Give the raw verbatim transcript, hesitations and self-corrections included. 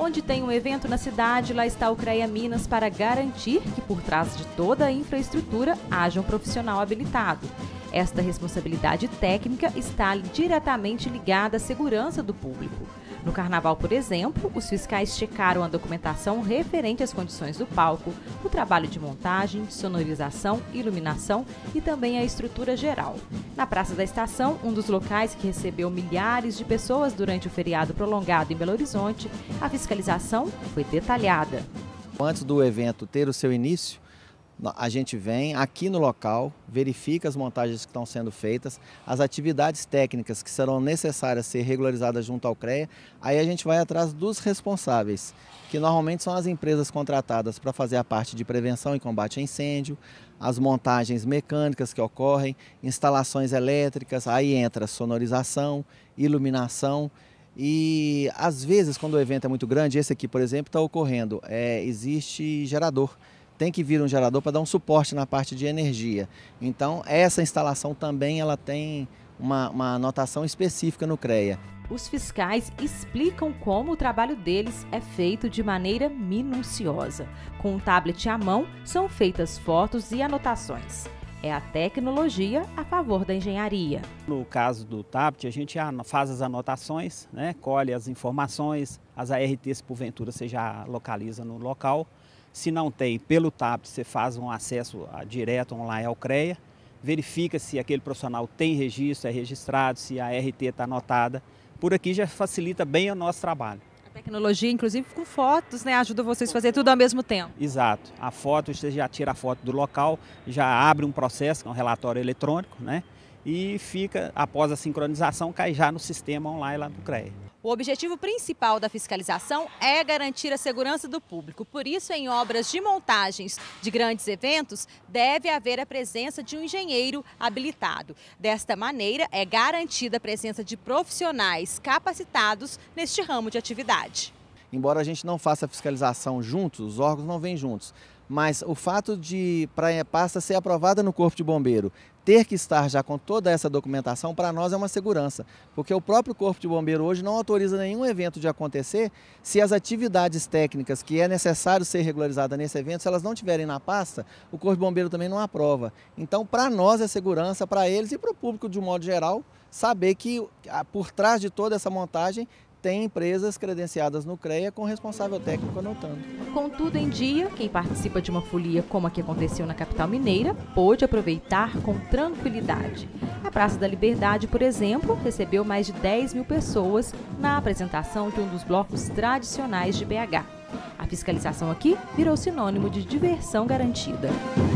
Onde tem um evento na cidade, lá está o CREA Minas para garantir que por trás de toda a infraestrutura haja um profissional habilitado. Esta responsabilidade técnica está diretamente ligada à segurança do público. No Carnaval, por exemplo, os fiscais checaram a documentação referente às condições do palco, o trabalho de montagem, sonorização, iluminação e também a estrutura geral. Na Praça da Estação, um dos locais que recebeu milhares de pessoas durante o feriado prolongado em Belo Horizonte, a fiscalização foi detalhada. Antes do evento ter o seu início, a gente vem aqui no local, verifica as montagens que estão sendo feitas, as atividades técnicas que serão necessárias ser regularizadas junto ao CREA, aí a gente vai atrás dos responsáveis, que normalmente são as empresas contratadas para fazer a parte de prevenção e combate a incêndio, as montagens mecânicas que ocorrem, instalações elétricas, aí entra sonorização, iluminação. E às vezes, quando o evento é muito grande, esse aqui, por exemplo, está ocorrendo, é, existe gerador. Tem que vir um gerador para dar um suporte na parte de energia. Então, essa instalação também ela tem uma, uma anotação específica no CREA. Os fiscais explicam como o trabalho deles é feito de maneira minuciosa. Com um tablet à mão, são feitas fotos e anotações. É a tecnologia a favor da engenharia. No caso do tablet, a gente faz as anotações, né, colhe as informações, as A R Ts, porventura, você já localiza no local. Se não tem, pelo tablet, você faz um acesso direto online ao CREA, verifica se aquele profissional tem registro, é registrado, se a R T está anotada. Por aqui já facilita bem o nosso trabalho. A tecnologia, inclusive com fotos, né, ajuda vocês a fazer tudo ao mesmo tempo. Exato. A foto, você já tira a foto do local, já abre um processo, um relatório eletrônico, né? E fica, após a sincronização, cai já no sistema online lá do CREA. O objetivo principal da fiscalização é garantir a segurança do público. Por isso, em obras de montagens de grandes eventos, deve haver a presença de um engenheiro habilitado. Desta maneira, é garantida a presença de profissionais capacitados neste ramo de atividade. Embora a gente não faça a fiscalização juntos, os órgãos não vêm juntos, mas o fato de a pasta ser aprovada no Corpo de Bombeiro, ter que estar já com toda essa documentação, para nós é uma segurança, porque o próprio Corpo de Bombeiro hoje não autoriza nenhum evento de acontecer se as atividades técnicas que é necessário ser regularizada nesse evento, se elas não tiverem na pasta, o Corpo de Bombeiro também não aprova. Então, para nós é segurança, para eles e para o público de um modo geral, saber que por trás de toda essa montagem tem empresas credenciadas no CREA com responsável técnico anotando. Com tudo em dia, quem participa de uma folia como a que aconteceu na capital mineira pôde aproveitar com tranquilidade. A Praça da Liberdade, por exemplo, recebeu mais de dez mil pessoas na apresentação de um dos blocos tradicionais de B H. A fiscalização aqui virou sinônimo de diversão garantida.